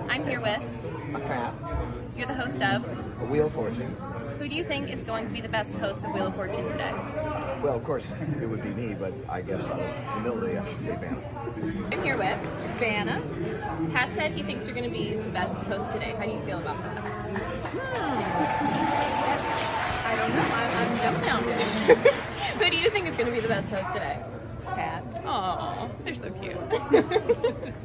I'm here with, Pat, you're the host of, a Wheel of Fortune. who do you think is going to be the best host of Wheel of Fortune today? Well, of course, it would be me, but I guess out of humility, I should say Vanna. I'm here with Vanna. Pat said he thinks you're going to be the best host today. How do you feel about that? I don't know. I'm dumbfounded. Who do you think is going to be the best host today? Pat. Oh, they're so cute.